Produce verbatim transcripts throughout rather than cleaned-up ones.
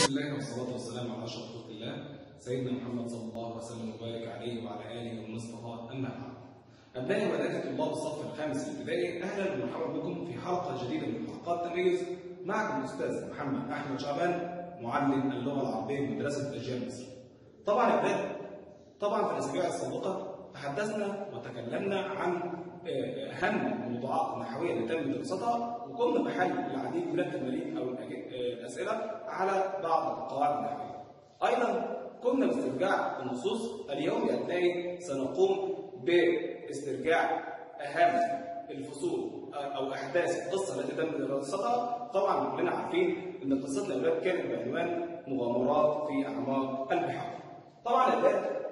بسم الله والصلاة والسلام على أشرف خلق الله سيدنا محمد صلى الله وسلم وبارك عليه وعلى آله والمصطفى. أما بعد، أبنائي وبناتي طلاب الصف الخامس الابتدائي، أهلا ومرحبا بكم في حلقة جديدة من حلقات تميز. معكم الأستاذ محمد أحمد شعبان، معلم اللغة العربية بمدرسة أجيال مصر. طبعا يا أبنائي، طبعا في الأسابيع السابقة تحدثنا وتكلمنا عن أهم الموضوعات النحوية اللي تم دراستها، وقمنا بحل العديد من التمارين أو الأسئلة على بعض القواعد النحوية. أيضا قمنا باسترجاع النصوص. اليوم يا أبنائي سنقوم باسترجاع أهم الفصول أو أحداث القصة التي تم دراستها. طبعا كلنا عارفين إن قصتنا الأولاد كانت بعنوان مغامرات في أعماق البحار. طبعا يا أولاد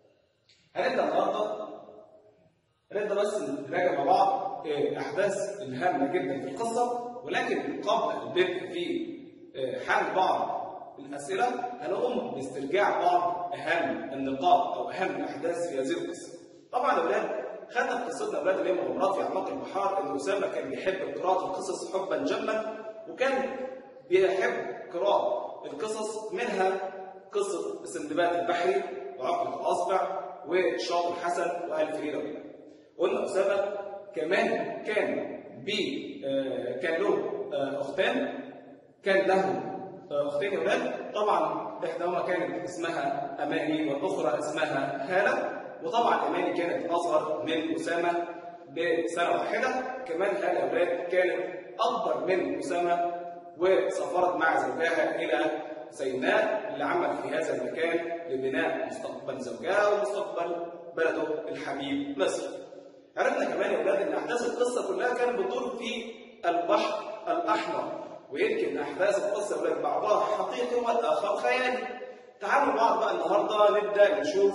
هنبدأ النهارده هنبدأ بس نراجع مع بعض الأحداث الهامة جدا في القصة، ولكن قبل البدء في حل بعض الأسئلة هنقوم باسترجاع بعض أهم النقاط أو أهم الأحداث في هذه القصة. طبعا يا أولاد خدنا في قصتنا أولاد اللي هي مغامرات في أعماق البحار إن أسامة كان بيحب قراءة القصص حبا جما، وكان بيحب قراءة القصص، منها قصة السندباد البحري وعقبة الأصبع وشاطر حسن وألف ليلة وليلة. قلنا أسامة كمان كان بي آه كان له آه أختان، كان له آه أختين يا ولاد. طبعا إحداهما كانت اسمها أماني والأخرى اسمها هالة، وطبعا أماني كانت أصغر من أسامة بسنة واحدة. كمان هالة يا ولاد كانت أكبر من أسامة، وسافرت مع زوجها إلى سيناء اللي عمل في هذا المكان لبناء مستقبل زوجها ومستقبل بلده الحبيب مصر. عرفنا كمان يا أولاد إن أحداث القصة كلها كانت بتدور في البحر الأحمر، ويمكن أحداث القصة أولاد بعضها حقيقي والآخر خيالي. تعالوا بعض بقى النهارده نبدأ نشوف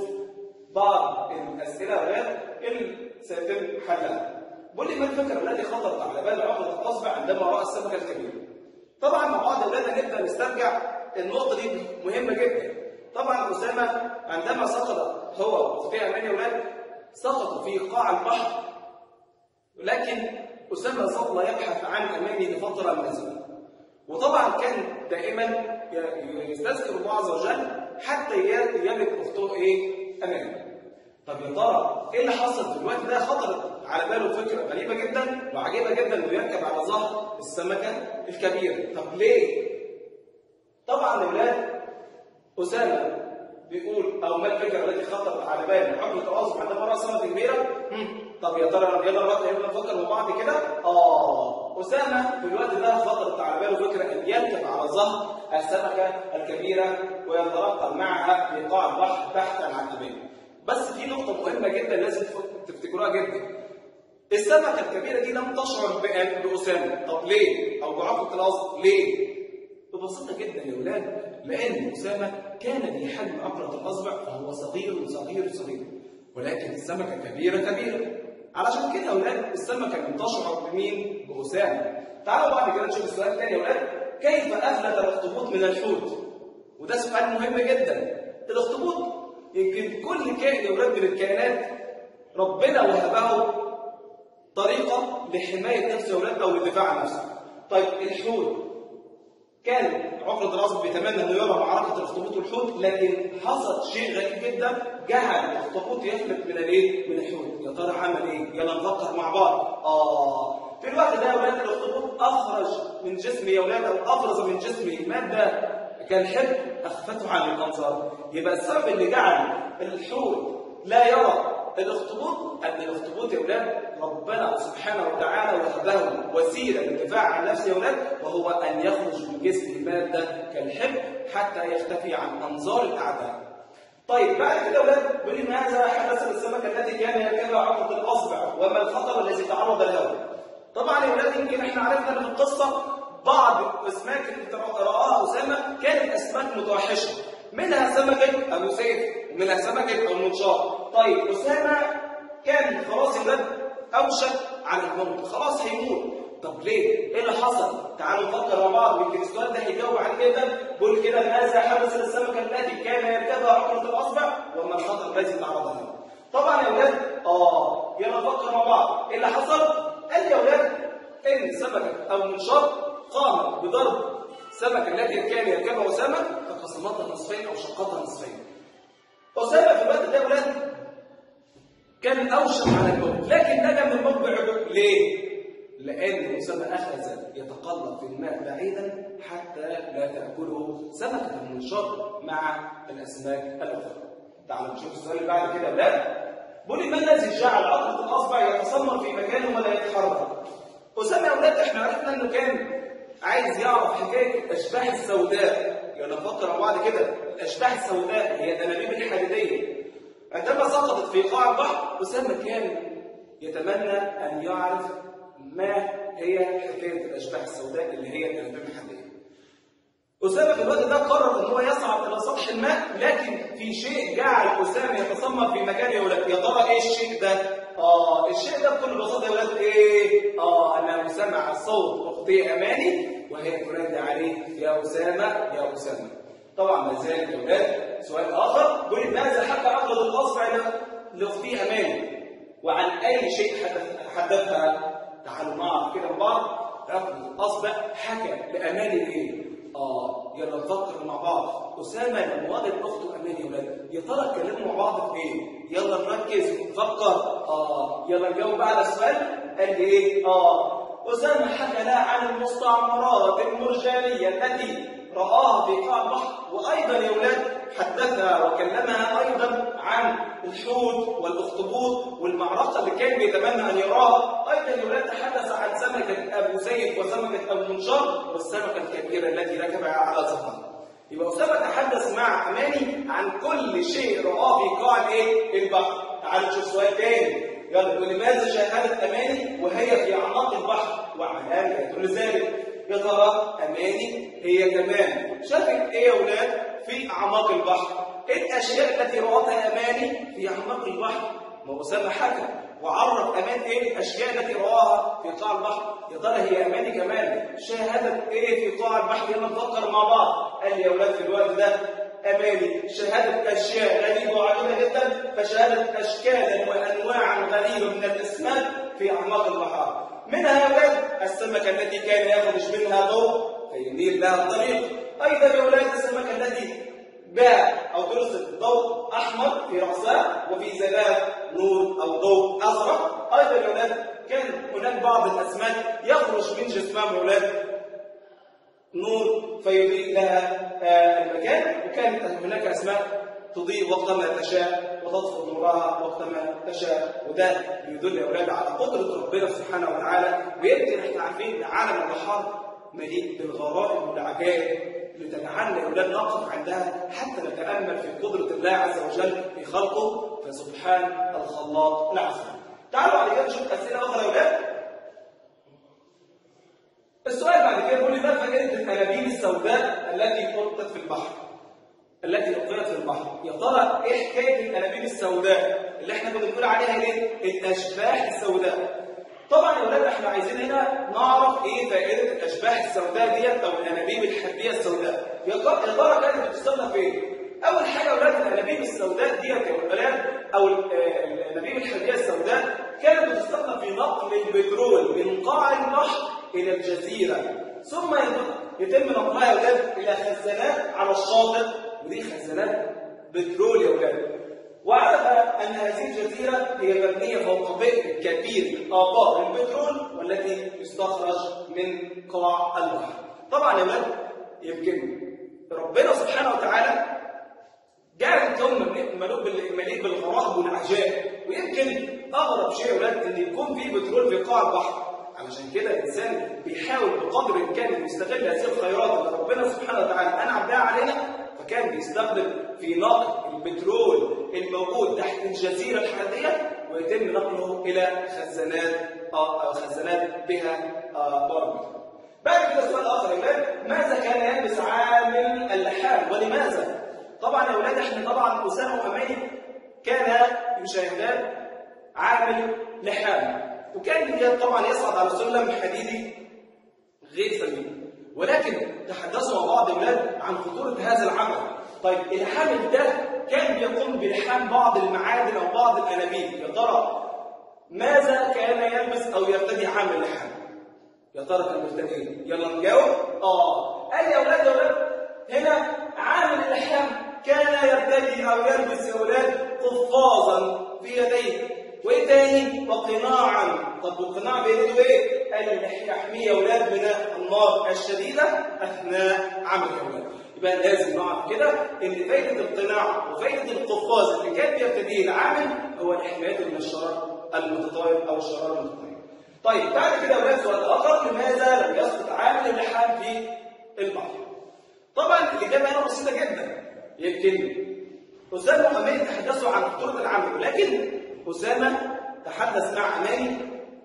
بعض الأسئلة أولاد اللي سيتم حلها. بقول لي ما الفكرة التي خطرت على بال عقبة الأصبع عندما رأى السمكة الكبيرة؟ طبعا مع بعض أولاد هنبدأ نسترجع النقطة دي مهمة جدا. طبعا أسامة عندما سقط هو وأختي أماني أولاد سقطوا في قاع البحر، ولكن أسامة ظل يبحث عن أماني لفترة من الزمن، وطبعا كان دائما يستذكر الله عز وجل حتى يجد أخته إيه؟ أماني. طب يا ترى إيه اللي حصل في الوقت ده؟ خطرت على باله فكرة غريبة جدا وعجيبة جدا إنه يركب على ظهر السمكة الكبيرة. طب ليه؟ طبعا يا أولاد أسامة بيقول أو ما الفكرة التي خطرت على بال عقبة الأصبع عندما رأى سمكة كبيرة؟ طب يا ترى يلا بقى يلا نفكر مع بعض كده. آه أسامة في الوقت ده خطرت على باله فكرة أن يركب على ظهر السمكة الكبيرة ويتنقل معها في قاع البحر بحثا عن أماني. بس في نقطة مهمة جدا لازم تفتكروها جدا. السمكة الكبيرة دي لم تشعر بأسامة. طب ليه؟ أو بعقبة الأصبع ليه؟ ببساطة جدا يا ولاد، لأن أسامة كان بحجم عقرة الأصبع فهو صغير صغير صغير، ولكن السمكة كبيرة كبيرة. علشان كده يا ولاد السمكة لم تشعر بمين؟ بأسامة. تعالوا بعد كده نشوف السؤال الثاني يا ولاد، كيف أفلت الأخطبوط من الحوت؟ وده سؤال مهم جدا. الأخطبوط يمكن كل كائن يا ولاد من الكائنات ربنا وهبه طريقة لحماية نفسه يا ولاد أو للدفاع عن نفسه. طيب الحوت كان عقرة الأصبع بيتمنى انه يرى معركة الأخطبوط والحوت، لكن حصل شيء غريب جدا جعل الأخطبوط يفلت من الايه؟ من الحوت. يا ترى عمل ايه؟ يلا نفكر مع بعض. اه في الوقت ده يا ولاد الأخطبوط أخرج من جسمه يا ولاد أو أفرز من جسمه مادة كالحبر أخفته عن الأنظار. يبقى السبب اللي جعل الحوت لا يرى الأخطبوط أن الأخطبوط يا ولاد ربنا سبحانه وتعالى وهبه وسيلة للدفاع عن نفسه يا ولاد، وهو أن يخرج من جسمه مادة كالحبر حتى يختفي عن أنظار الأعداء. طيب بعد كده يا ولاد بيقول لي ماذا حدث للسمكة التي كان يركبها عقبة الأصبع وما الخطر الذي تعرض له؟ طبعا يا ولاد يمكن احنا عرفنا من القصة بعض الأسماك اللي رآها أسامة كانت أسماك متوحشة، منها سمكة أبو سيف ومنها سمكة المنشار. طيب أسامة كان خلاص يا ولاد أوشك على الموت، خلاص هيموت. طب ليه؟ إيه اللي حصل؟ تعالوا نفكر مع بعض، يمكن السؤال ده هيجاوب عليه جدا. بقول كده ماذا حدث للسمكة التي كان يركبها عقرة الأصبع وما الخطر الذي تعرض له؟ طبعا يا ولاد آه يلا نفكر مع بعض. إيه اللي حصل؟ قال يا ولاد إن سمكة أو منشار قامت بضرب السمكة التي كان يركبها أسامة فقسمتها نصفين أو شقتها نصفين. أسامة في الوقت ده أولاد كان أوشك على الموت، لكن نجا من الموت بعدو. ليه؟ لأن أسامة أخذ يتقلب في الماء بعيدا حتى لا تأكله سمكة المنشار مع الأسماك الأخرى. تعالوا نشوف السؤال اللي بعد كده يا أولاد. بيقول ما الذي جعل عقدة الأصبع يتسمر في مكانه ولا يتحرك؟ أسامة يا أولاد إحنا عرفنا إنه كان عايز يعرف حكاية الأشباح السوداء. يلا نفكر مع بعض كده. الأشباح السوداء هي الأنابيب الحديدية. عندما سقطت في قاع البحر أسامة كان يتمنى أن يعرف ما هي حكاية الأشباح السوداء اللي هي الأنابيب الحديدية. أسامة في الوقت ده قرر أن هو يصعد إلى سطح الماء، لكن في شيء جعل أسامة يتسمر في مكان يا ولاد. يا ترى إيه الشيء ده؟ آه الشيء ده بكل بساطة يا ولاد إيه؟ آه أنه سمع صوت أختي أماني وهي تنادي عليه يا أسامة يا أسامة. طبعا ما زال يا ولاد سؤال آخر. يقول ماذا حكى عقدة الأصبع لأختي أماني؟ وعن أي شيء حدثها؟ تعالوا نعرف كده مع بعض. عقدة الأصبع حكى لأماني إيه؟ آه يلا نفكر مع بعض. أسامة لما وجد أخته أماني يا ولاد يا ترى اتكلموا مع بعض في إيه؟ يلا نركز ونفكر. آه يلا نجاوب بقى على السؤال. قال لي إيه؟ آه أسامة حكى لها عن المستعمرات المرجانية التي رآها في قاع البحر، وأيضا يا ولاد حدثها وكلمها أيضا عن الحوت والأخطبوط والمعركة اللي كان بيتمنى أن يراها. أيضا يا ولاد تحدث عن سمكة أبو زيد وسمكة أبو منشار والسمكة الكبيرة التي ركبها على ظهرها. يبقى أسامة تحدث مع أماني عن كل شيء رآه في قاع الإيه؟ البحر. تعالوا نشوف سؤال تاني. يلا ولماذا شاهدت أماني وهي في أعماق البحر؟ وعلامة يدل ذلك. يا ترى أماني هي كمان شافت إيه يا ولاد في أعماق البحر؟ إيه الأشياء التي رأتها أماني في أعماق البحر؟ ما أسامة حكى وعرف أمان إيه الأشياء التي رآها في قاع البحر. يا ترى هي أماني كمان شاهدت إيه في قاع البحر؟ يلا نفكر مع بعض. قال لي يا ولاد في الوقت ده أماني شهادة أشياء غريبة وعجيبة جدا، فشهادت أشكالا وأنواعا غريبة من الأسماك في أعماق البحار. منها يا ولاد السمكة التي كان يخرج منها ضوء فينير لها الطريق. أيضا يا ولاد السمكة التي باع أو ترسل ضوء أحمر في رأسها وفي زلال نور أو ضوء أزرق. أيضا يا ولاد كان هناك بعض الأسماك يخرج من جسمها يا ولاد نور فيضيء لها المكان، وكانت هناك أسماك تضيء وقتما تشاء وتطفئ نورها وقتما تشاء. وده يدل يا أولاد على قدرة ربنا سبحانه وتعالى. ويمكن احنا عارفين ان عالم البحار مليء بالغرائب والعجائب اللي تجعلنا يا أولاد نقف عندها حتى نتأمل في قدرة الله عز وجل في خلقه، فسبحان الخلاق العظيم. تعالوا بعد كده نشوف أسئلة أخرى يا أولاد. السؤال بعد كده بيقول لي ما فائدة الأنابيب السوداء التي ألقت في البحر؟ التي ألقيت في البحر. يا ترى إيه حكاية الأنابيب السوداء اللي إحنا كنا بنقول عليها إيه؟ الأشباح السوداء. طبعا يا أولاد إحنا عايزين هنا نعرف إيه فائدة الأشباح السوداء ديت أو الأنابيب الحدية السوداء. يا ترى كانت بتستخدم في إيه؟ أول حاجة يا أولاد الأنابيب السوداء ديت يا أولاد أو الأنابيب الحدية السوداء كانت بتستخدم في نقل البترول من قاع البحر إلى الجزيرة، ثم يتم نقلها يا أولاد إلى خزانات على الشاطئ، ودي خزانات بترول يا أولاد. وعرف أن هذه الجزيرة هي مبنية فوق بئر كبير آبار البترول والتي يستخرج من قاع البحر. طبعا يا أولاد يمكن ربنا سبحانه وتعالى جعل الكون مليء بالغرائب والعجائب، ويمكن أغرب شيء يا أولاد أن يكون فيه بترول في قاع البحر. علشان كده الإنسان بيحاول بقدر الإمكان أن يستغل هذه الخيرات اللي ربنا سبحانه وتعالى أنعم بها علينا، فكان بيستخدم في نقل البترول الموجود تحت الجزيرة الحديدية ويتم نقله إلى خزانات أو خزانات بها برامج. بعد كده سؤال آخر يا أولاد، ماذا كان يلبس عامل اللحام ولماذا؟ طبعا يا أولاد احنا طبعا أسامة وأماني كان يشاهدان عامل لحام، وكان طبعا يصعد على سلم حديدي غير سليم، ولكن تحدثوا مع بعض اولاد عن خطوره هذا العمل. طيب الحامل ده كان بيقوم بلحام بعض المعادن او بعض الانابيب. يا ترى ماذا كان يلبس او يرتدي عامل لحام؟ يا ترى كان بيرتدي ايه؟ يلا نجاوب. اه قال يا اولاد يا اولاد هنا عامل اللحام كان يرتدي او يلبس يا اولاد قفازا في يديه، وايه تاني؟ وقناعا. طب والقناع بيده ايه؟ قال يحميه يا اولاد من النار الشديده اثناء عمل يا اولاد. يبقى لازم نعرف كده ان فايده القناع وفايده القفاز اللي كان بيرتديه العامل هو حمايته من الشرار المتطاير او الشرار المتطاير. طيب بعد كده يا اولاد سؤال اخر، لماذا لم يسقط عامل اللحام في البحر؟ طبعا الاجابه هنا بسيطه جدا. يمكن اسامه واماني تحدثوا عن خطوره العامل، ولكن اسامه تحدث مع اماني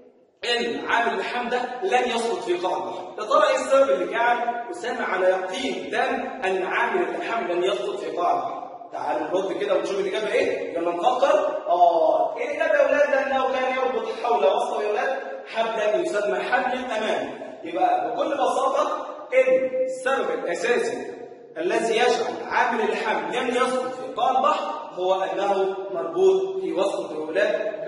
ان عامل اللحام ده لن يسقط في قاع البحر. يا ترى ايه السبب اللي جعل اسامه على يقين تام ان عامل اللحام لن يسقط في قاع البحر؟ تعالوا نرد كده ونشوف الاجابه ايه؟ يلا نفكر. اه ايه الاجابه يا اولاد؟ لانه كان يربط حول وسطه يا اولاد حبلا يسمى حبل الامان. يبقى بكل بساطه ان السبب الاساسي الذي يجعل عامل اللحام لن يسقط في قاع البحر هو انه مربوط في وسط الاولاد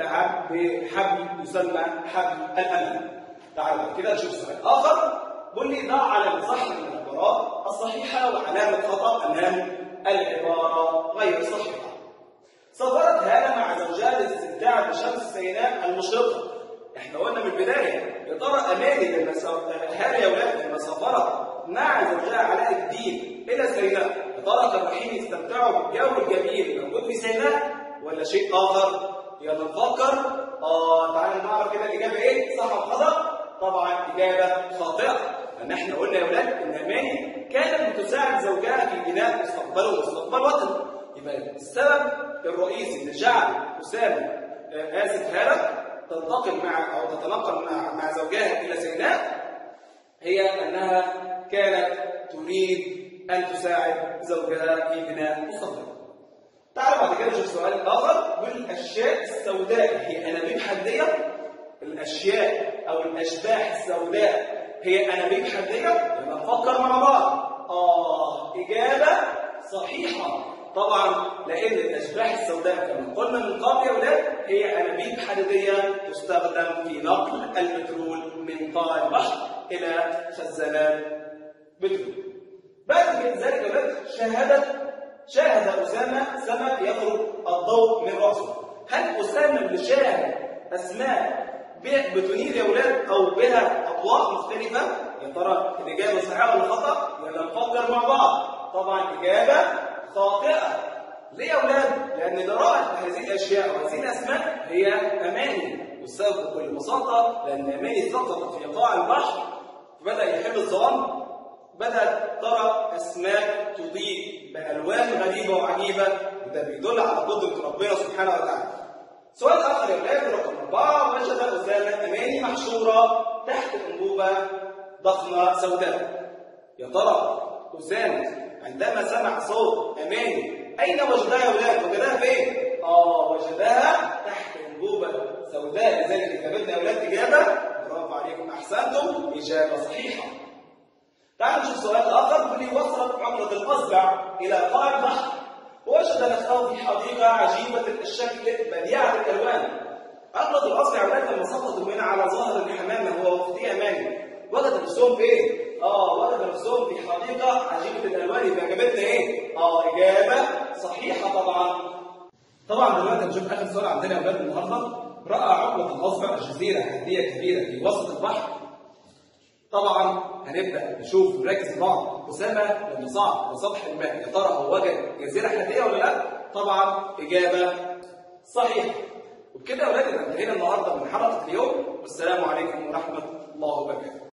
بحبل يسمى حبل الامان. تعالوا كده نشوف سؤال اخر. قل لي ضع علامه صح من العبارات الصحيحه وعلامه خطا امام العباره غير صحيحه. سافرت هاله مع زوجها للاستمتاع بشمس سيناء المشرقه. احنا قلنا من البدايه يا ترى اماني لما هاله يا اولاد لما سافرت مع زوجها علاء الدين الى سيناء، يا ترى كانوا رايحين يستمتعوا بالجو الجميل اللي موجود في سيناء ولا شيء اخر؟ يلا نفكر. اه تعالوا نعرف كده الاجابه ايه؟ صح ولا خطا؟ طبعا اجابه خاطئه، لان احنا قلنا يا اولاد ان اماني كانت بتساعد زوجها في بناء مستقبله ومستقبل وطنه. يبقى السبب الرئيسي اللي جعل اسامه آه اسف هاله تنتقل مع او تتنقل مع مع زوجها الى سيناء هي انها كانت تريد ان تساعد زوجها في بناء مستقبله. تعالوا بعد كده نشوف سؤال اخر. والاشياء السوداء هي انابيب حديه؟ الاشياء او الاشباح السوداء هي انابيب حديه؟ يبقى نفكر مع بعض. اه اجابه صحيحه طبعا، لان الاشباح السوداء كما قلنا من قبل يا اولاد هي انابيب حديديه تستخدم في نقل البترول من قاع البحر الى خزانات بترول. بعد ذلك يا اولاد شاهدت شاهد اسامه سمك يخرج الضوء من راسه. هل اسامه اللي شاهد اسماك بتنير يا اولاد او بها اضواء مختلفه؟ يا ترى الاجابه صحيحه ولا خطا؟ يلا نفكر مع بعض. طبعا اجابه خاطئه. ليه يا اولاد؟ لان اللي رأت هذه الاشياء وهذه الاسماك هي اماني، والسبب بكل بساطه لان اماني سقطت في قاع البحر فبدا يحب الظلام، بدات ترى اسماك تضيء بالوان غريبه وعجيبه، وده بيدل على قدره ربنا سبحانه وتعالى. سؤال اخر يا اولاد رقم اربعه. وجد اسامه اماني محشوره تحت انبوبه ضخمه سوداء. يا ترى اسامه عندما سمع صوت اماني اين وجدها يا اولاد؟ وجدها فين؟ اه وجدها تحت انبوبه سوداء. لذلك اجابتنا يا اولاد اجابه برافو عليكم احسنتم اجابه صحيحه. تعالوا نشوف سؤال اخر. بيقول لي وصلت عقرة الاصبع الى قاع البحر ووجد نفسه في حديقه عجيبه الشكل بديعه الالوان. عقرة الاصبع يا اولاد لما سقطوا منها على ظهر الحمامه هو وقتها اماني وجد نفسهم فين؟ اه وجد نفسهم في حديقه عجيبه الالوان. يبقى اجابتنا ايه؟ اه اجابه صحيحه طبعا. طبعا دلوقتي هنشوف اخر سؤال عندنا يا اولاد النهارده. راى عقرة الاصبع جزيره هاديه كبيره في وسط البحر. طبعا هنبدا نشوف ونركز مع بعض. اسامه لما صعد لسطح الماء يا ترى هو وجد جزيره هاديه ولا لا؟ طبعا اجابه صحيحه. وبكده يا اولاد انتهينا النهارده من حلقه اليوم، والسلام عليكم ورحمه الله وبركاته.